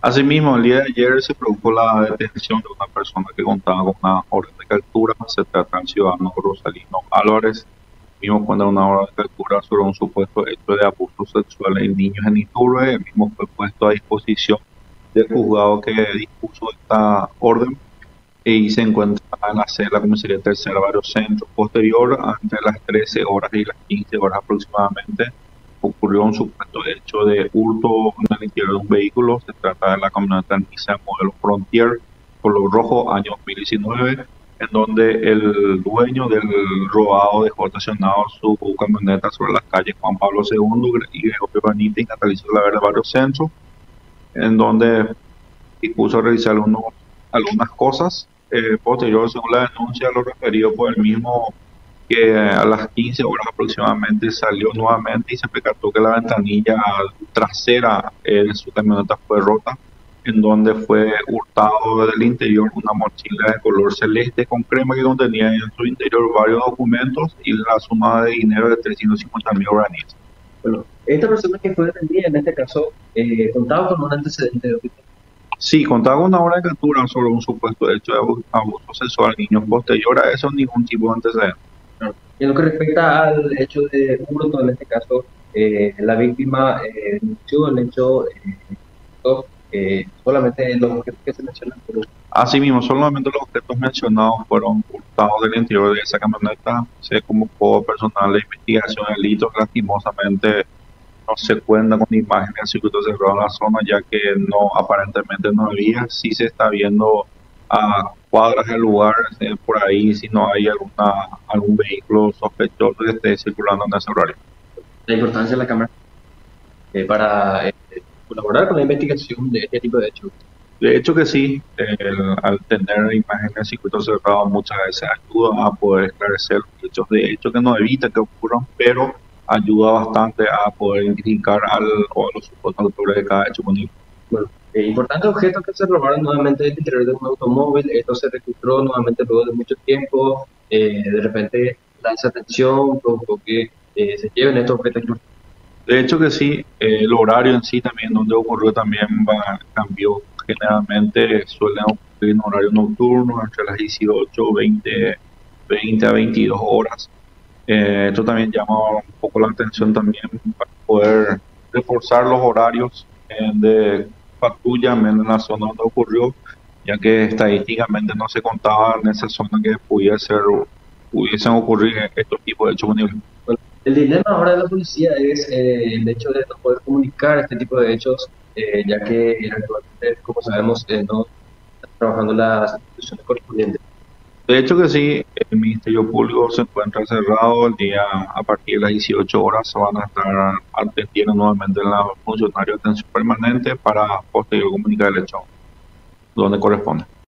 Asimismo, el día de ayer se produjo la detención de una persona que contaba con una orden de captura. Se trata del ciudadano Rosalino Álvarez, mismo cuenta una orden de captura sobre un supuesto hecho de abuso sexual en niños en Iturbe. El mismo fue puesto a disposición del juzgado que dispuso esta orden y se encuentra en la sede de la comisaría tercera Barrio Centro. Posterior, entre las 13 horas y las 15 horas aproximadamente, ocurrió un supuesto hecho de hurto en el interior de un vehículo. Se trata de la camioneta Nissan modelo Frontier color rojo año 2019, en donde el dueño del robado dejó estacionado su camioneta sobre las calles Juan Pablo II y Gregorio Benítez, Natalicio de la Verde Barrio Centro, en donde dispuso realizar algunas cosas. Posterior, según la denuncia, lo referido por el mismo, que a las 15 horas aproximadamente salió nuevamente y se percató que la ventanilla trasera de su camioneta fue rota, en donde fue hurtado desde el interior una mochila de color celeste con crema que contenía en su interior varios documentos y la suma de dinero de 350.000 guaraníes. Bueno, esta persona que fue detenida en este caso contaba con un antecedente de delito. Sí, contaba con una hora de captura sobre un supuesto hecho de abuso sexual a niños. Posterior a eso, ningún tipo de antecedente. ¿No? Y en lo que respecta al hecho de hurto, en este caso, la víctima denunció el hecho, solamente los objetos que se mencionan, pero Asimismo, solamente los objetos mencionados fueron hurtados del interior de esa camioneta. Se convocó personal de investigación de delitos. Lastimosamente, no se cuenta con imágenes del circuito cerrado en la zona, ya que no, aparentemente no había. Sí se está viendo a cuadras del lugar, por ahí, si no hay algún vehículo sospechoso que esté circulando en ese horario. la importancia de la cámara para colaborar con la investigación de este tipo de hechos. De hecho que sí, al tener imágenes del circuito cerrado muchas veces ayuda a poder esclarecer los hechos. De hecho que no evita que ocurran, pero ayuda bastante a poder identificar o a los supuestos autores de cada hecho punible. Bueno, importantes objetos que se robaron nuevamente del interior de un automóvil. Esto se registró nuevamente luego de mucho tiempo. De repente la desatención provocó que se lleven estos objetos. De hecho que sí, el horario en sí también donde ocurrió también cambió. Generalmente suelen ocurrir en horario nocturno entre las 18, 20 a 22 horas. Esto también llama un poco la atención también para poder reforzar los horarios de patrulla en la zona donde ocurrió, ya que estadísticamente no se contaba en esa zona que pudiesen ocurrir estos tipos de hechos punibles. Bueno, el dilema ahora de la policía es el hecho de no poder comunicar este tipo de hechos, ya que actualmente, como sabemos, no están trabajando las instituciones correspondientes. De hecho que sí, el Ministerio Público se encuentra cerrado el día a partir de las 18 horas. Se van a estar atendiendo nuevamente los funcionarios de atención permanente para posterior comunicar el hecho donde corresponde.